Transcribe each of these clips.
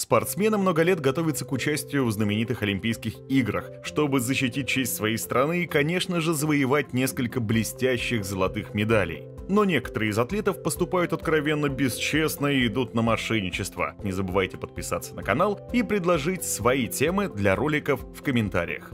Спортсмены много лет готовятся к участию в знаменитых Олимпийских играх, чтобы защитить честь своей страны и, конечно же, завоевать несколько блестящих золотых медалей. Но некоторые из атлетов поступают откровенно бесчестно и идут на мошенничество. Не забывайте подписаться на канал и предложить свои темы для роликов в комментариях.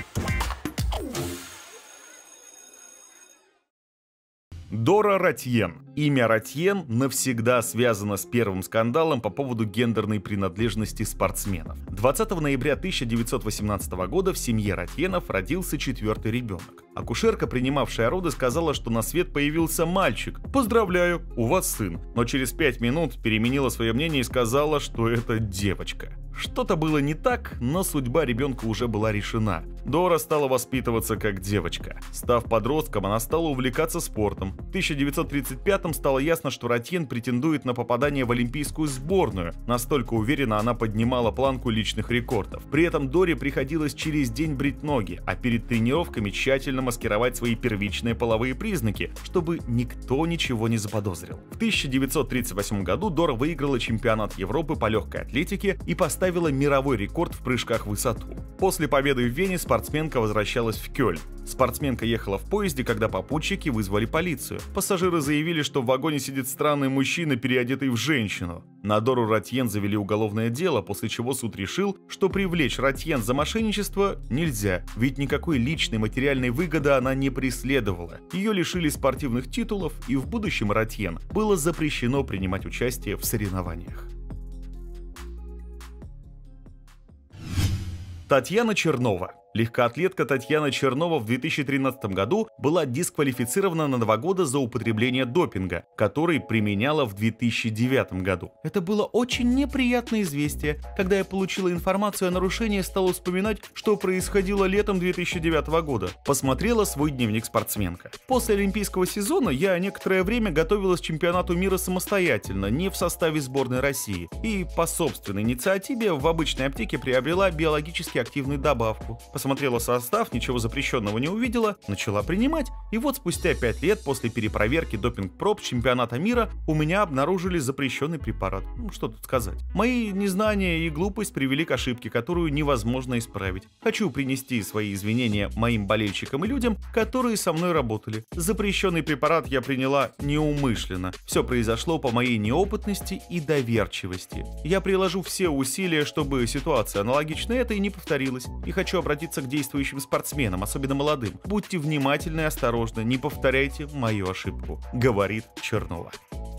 Дора Ратьен. Имя Ратьен навсегда связано с первым скандалом по поводу гендерной принадлежности спортсменов. 20 ноября 1918 года в семье Ратьенов родился 4-й ребенок. Акушерка, принимавшая роды, сказала, что на свет появился мальчик. «Поздравляю, у вас сын». Но через 5 минут переменила свое мнение и сказала, что это девочка. Что-то было не так, но судьба ребенка уже была решена. Дора стала воспитываться как девочка. Став подростком, она стала увлекаться спортом. В 1935-м стало ясно, что Ратьен претендует на попадание в олимпийскую сборную. Настолько уверенно она поднимала планку личных рекордов. При этом Доре приходилось через день брить ноги, а перед тренировками тщательно маскировать свои первичные половые признаки, чтобы никто ничего не заподозрил. В 1938 году Дора выиграла чемпионат Европы по легкой атлетике и поставила мировой рекорд в прыжках в высоту. После победы в Вене спортсменка возвращалась в Кёльн. Спортсменка ехала в поезде, когда попутчики вызвали полицию. Пассажиры заявили, что в вагоне сидит странный мужчина, переодетый в женщину. На Дору Ратьен завели уголовное дело, после чего суд решил, что привлечь Ратьен за мошенничество нельзя, ведь никакой личной материальной выгоды она не преследовала. Ее лишили спортивных титулов, и в будущем Ратьен было запрещено принимать участие в соревнованиях. Татьяна Чернова. Легкоатлетка Татьяна Чернова в 2013 году была дисквалифицирована на 2 года за употребление допинга, который применяла в 2009 году. Это было очень неприятное известие. Когда я получила информацию о нарушении, стала вспоминать, что происходило летом 2009 года. Посмотрела свой дневник спортсменка. После олимпийского сезона я некоторое время готовилась к чемпионату мира самостоятельно, не в составе сборной России. И по собственной инициативе в обычной аптеке приобрела биологически активную добавку. Посмотрела состав, ничего запрещенного не увидела, начала принимать, и вот спустя 5 лет после перепроверки допинг-проб чемпионата мира у меня обнаружили запрещенный препарат. Что тут сказать. Мои незнания и глупость привели к ошибке, которую невозможно исправить. Хочу принести свои извинения моим болельщикам и людям, которые со мной работали. Запрещенный препарат я приняла неумышленно. Все произошло по моей неопытности и доверчивости. Я приложу все усилия, чтобы ситуация аналогичная этой не повторилась, и хочу обратиться к действующим спортсменам, особенно молодым. Будьте внимательны и осторожны, не повторяйте мою ошибку, говорит Чернова.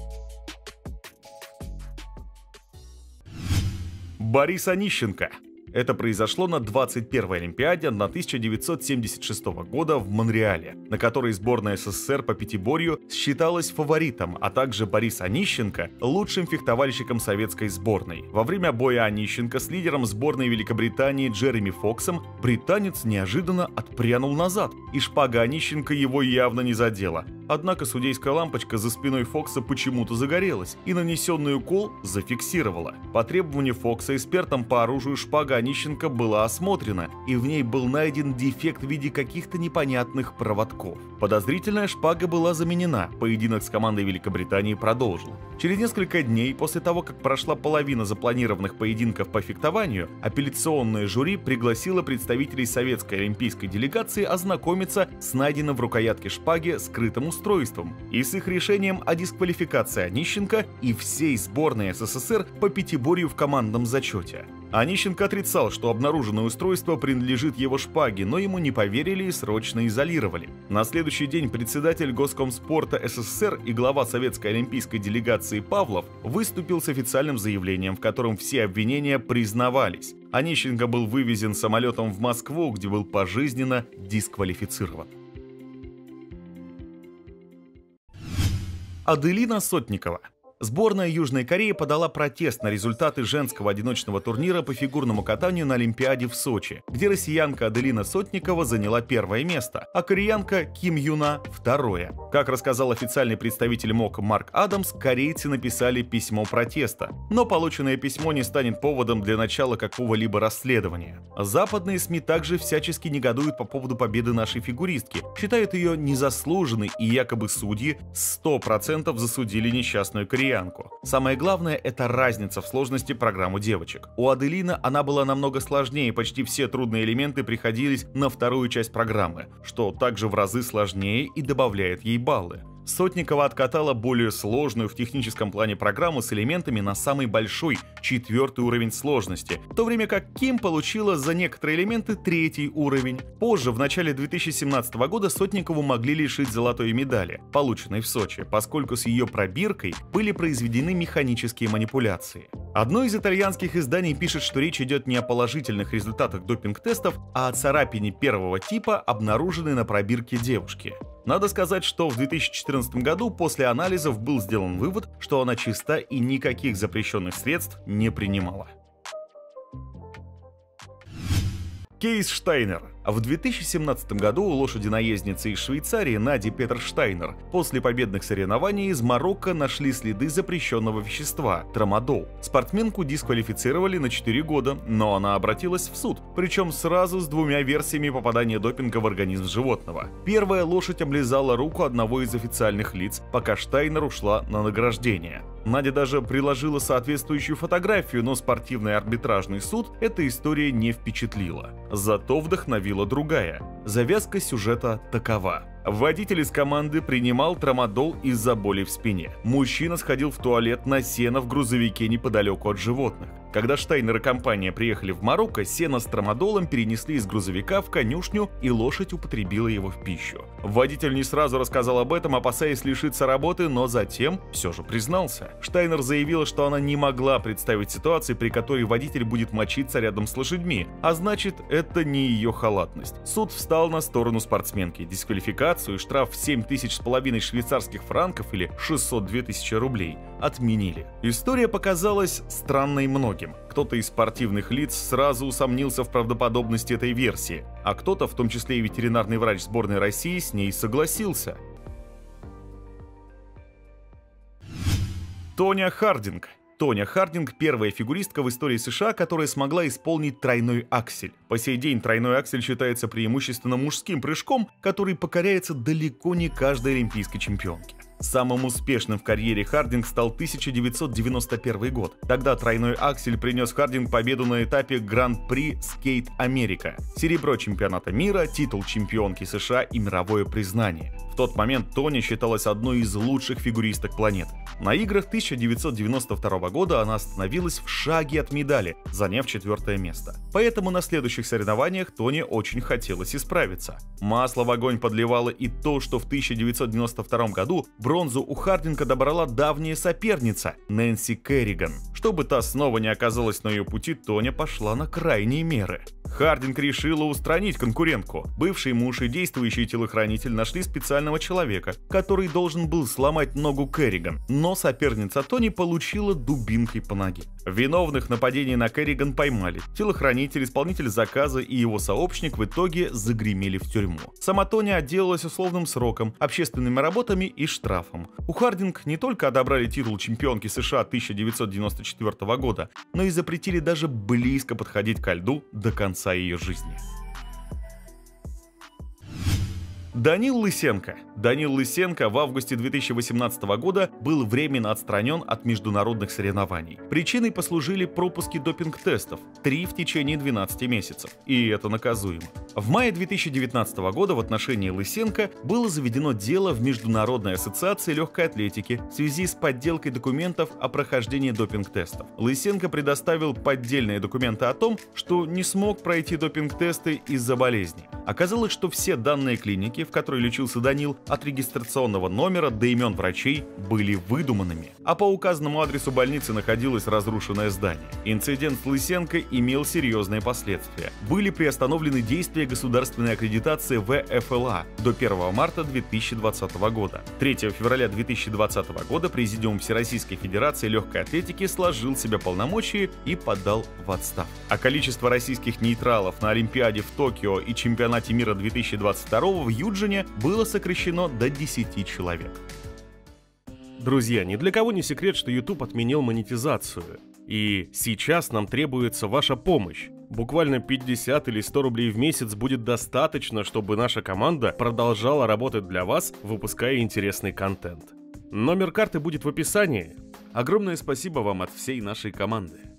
Борис Онищенко. Это произошло на 21-й Олимпиаде 1976 года в Монреале, на которой сборная СССР по пятиборью считалась фаворитом, а также Борис Онищенко лучшим фехтовальщиком советской сборной. Во время боя Онищенко с лидером сборной Великобритании Джереми Фоксом британец неожиданно отпрянул назад, и шпага Онищенко его явно не задела. Однако судейская лампочка за спиной Фокса почему-то загорелась, и нанесенный укол зафиксировала. По требованию Фокса экспертом по оружию шпага Онищенко была осмотрена, и в ней был найден дефект в виде каких-то непонятных проводков. Подозрительная шпага была заменена, поединок с командой Великобритании продолжил. Через несколько дней после того, как прошла половина запланированных поединков по фехтованию, апелляционное жюри пригласило представителей советской олимпийской делегации ознакомиться с найденным в рукоятке шпаги скрытым устройством и с их решением о дисквалификации Онищенко и всей сборной СССР по пятиборью в командном зачете. Онищенко отрицал, что обнаруженное устройство принадлежит его шпаге, но ему не поверили и срочно изолировали. На следующий день председатель Госкомспорта СССР и глава советской олимпийской делегации Павлов выступил с официальным заявлением, в котором все обвинения признавались. Онищенко был вывезен самолетом в Москву, где был пожизненно дисквалифицирован. Аделина Сотникова. Сборная Южной Кореи подала протест на результаты женского одиночного турнира по фигурному катанию на Олимпиаде в Сочи, где россиянка Аделина Сотникова заняла 1-е место, а кореянка Ким Юна – 2-е. Как рассказал официальный представитель МОК Марк Адамс, корейцы написали письмо протеста, но полученное письмо не станет поводом для начала какого-либо расследования. Западные СМИ также всячески негодуют по поводу победы нашей фигуристки, считают ее незаслуженной, и якобы судьи 100% засудили несчастную кореянку. кореянку. Самое главное — это разница в сложности программ у девочек. У Аделины она была намного сложнее, почти все трудные элементы приходились на вторую часть программы, что также в разы сложнее и добавляет ей баллы. Сотникова откатала более сложную в техническом плане программу с элементами на самый большой, 4-й уровень сложности, в то время как Ким получила за некоторые элементы 3-й уровень. Позже, в начале 2017 года, Сотникову могли лишить золотой медали, полученной в Сочи, поскольку с ее пробиркой были произведены механические манипуляции. Одно из итальянских изданий пишет, что речь идет не о положительных результатах допинг-тестов, а о царапине первого типа, обнаруженной на пробирке девушки. Надо сказать, что в 2014 году после анализов был сделан вывод, что она чиста и никаких запрещенных средств не принимала. Кейс Штайнер. В 2017 году у лошади-наездницы из Швейцарии Нади Петерштайнер после победных соревнований из Марокко нашли следы запрещенного вещества – трамадол. Спортсменку дисквалифицировали на 4 года, но она обратилась в суд, причем сразу с 2 версиями попадания допинга в организм животного. Первая лошадь облизала руку одного из официальных лиц, пока Штайнер ушла на награждение. Надя даже приложила соответствующую фотографию, но спортивный арбитражный суд эта история не впечатлила. Зато вдохновила другая. Завязка сюжета такова. Водитель из команды принимал трамадол из-за боли в спине. Мужчина сходил в туалет на сено в грузовике неподалеку от животных. Когда Штайнер и компания приехали в Марокко, сено с трамадолом перенесли из грузовика в конюшню, и лошадь употребила его в пищу. Водитель не сразу рассказал об этом, опасаясь лишиться работы, но затем все же признался. Штайнер заявила, что она не могла представить ситуации, при которой водитель будет мочиться рядом с лошадьми, а значит, это не ее халатность. Суд встал на сторону спортсменки. Дисквалификацию и штраф в 7500 швейцарских франков или 602 тысячи рублей отменили. История показалась странной многим. Кто-то из спортивных лиц сразу усомнился в правдоподобности этой версии, а кто-то, в том числе и ветеринарный врач сборной России, с ней согласился. Тоня Хардинг. Тоня Хардинг – первая фигуристка в истории США, которая смогла исполнить тройной аксель. По сей день тройной аксель считается преимущественно мужским прыжком, который покоряется далеко не каждой олимпийской чемпионке. Самым успешным в карьере Хардинг стал 1991 год. Тогда тройной аксель принес Хардинг победу на этапе Гран-при Скейт Америка, серебро чемпионата мира, титул чемпионки США и мировое признание. В тот момент Тоня считалась одной из лучших фигуристок планеты. На играх 1992 года она остановилась в шаге от медали, заняв 4-е место. Поэтому на следующих соревнованиях Тоне очень хотелось исправиться. Масло в огонь подливало и то, что в 1992 году бронзу у Хардинга добрала давняя соперница Нэнси Керриган. Чтобы та снова не оказалась на ее пути, Тоня пошла на крайние меры. Хардинг решила устранить конкурентку. Бывший муж и действующий телохранитель нашли специального человека, который должен был сломать ногу Керриган, но соперница Тони получила дубинкой по ноге. Виновных нападений на Керриган поймали. Телохранитель, исполнитель заказа и его сообщник в итоге загремели в тюрьму. Сама Тоня отделалась условным сроком, общественными работами и штрафом. У Хардинг не только одобрали титул чемпионки США 1994 года, но и запретили даже близко подходить ко льду до конца ее жизни. Данил Лысенко. Данил Лысенко в августе 2018 года был временно отстранен от международных соревнований. Причиной послужили пропуски допинг-тестов, 3 в течение 12 месяцев, и это наказуемо. В мае 2019 года в отношении Лысенко было заведено дело в Международной ассоциации легкой атлетики в связи с подделкой документов о прохождении допинг-тестов. Лысенко предоставил поддельные документы о том, что не смог пройти допинг-тесты из-за болезни. Оказалось, что все данные клиники, в которой лечился Данил, от регистрационного номера до имен врачей, были выдуманными. А по указанному адресу больницы находилось разрушенное здание. Инцидент с Лысенко имел серьезные последствия. Были приостановлены действия государственной аккредитации ВФЛА до 1 марта 2020 года. 3 февраля 2020 года Президиум Всероссийской Федерации легкой атлетики сложил себе полномочия и подал в отставку. А количество российских нейтралов на Олимпиаде в Токио и чемпионате мира 2022 в Юджине было сокращено до 10 человек. Друзья, ни для кого не секрет, что YouTube отменил монетизацию. И сейчас нам требуется ваша помощь. Буквально 50 или 100 рублей в месяц будет достаточно, чтобы наша команда продолжала работать для вас, выпуская интересный контент. Номер карты будет в описании. Огромное спасибо вам от всей нашей команды.